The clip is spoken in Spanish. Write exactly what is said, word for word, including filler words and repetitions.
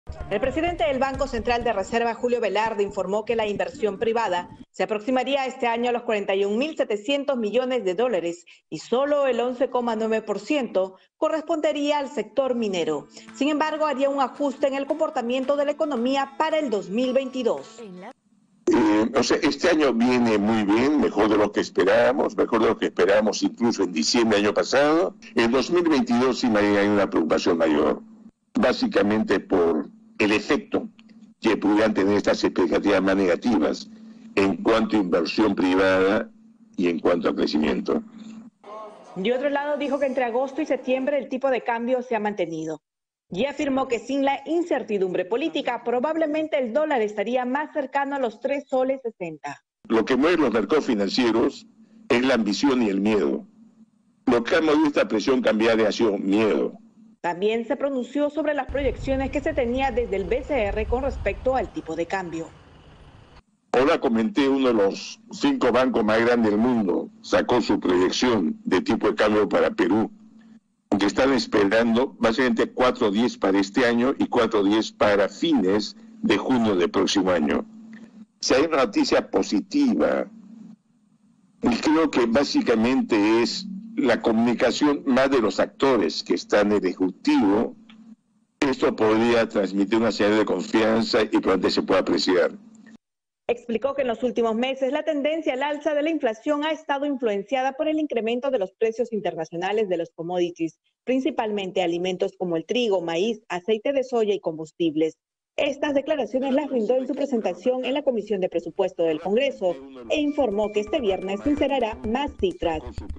El presidente del Banco Central de Reserva, Julio Velarde, informó que la inversión privada se aproximaría este año a los cuarenta y un mil setecientos millones de dólares y solo el once coma nueve por ciento correspondería al sector minero. Sin embargo, haría un ajuste en el comportamiento de la economía para el dos mil veintidós. Eh, o sea, este año viene muy bien, mejor de lo que esperábamos, mejor de lo que esperábamos incluso en diciembre del año pasado. En dos mil veintidós sí hay una preocupación mayor, básicamente por el efecto que pudieran tener estas expectativas más negativas en cuanto a inversión privada y en cuanto a crecimiento. De otro lado, dijo que entre agosto y septiembre el tipo de cambio se ha mantenido. Y afirmó que sin la incertidumbre política, probablemente el dólar estaría más cercano a los tres soles sesenta. Lo que mueve los mercados financieros es la ambición y el miedo. Lo que ha movido esta presión cambiaria ha sido miedo. También se pronunció sobre las proyecciones que se tenía desde el B C R con respecto al tipo de cambio. Ahora comenté, uno de los cinco bancos más grandes del mundo sacó su proyección de tipo de cambio para Perú, que están esperando básicamente cuatro punto diez para este año y cuatro punto diez para fines de junio del próximo año. Si hay una noticia positiva, y creo que básicamente es la comunicación más de los actores que están en el Ejecutivo, esto podría transmitir una señal de confianza y probablemente se pueda apreciar. Explicó que en los últimos meses la tendencia al alza de la inflación ha estado influenciada por el incremento de los precios internacionales de los commodities, principalmente alimentos como el trigo, maíz, aceite de soya y combustibles. Estas declaraciones las brindó en su presentación en la Comisión de Presupuesto del Congreso e informó que este viernes sincerará más cifras.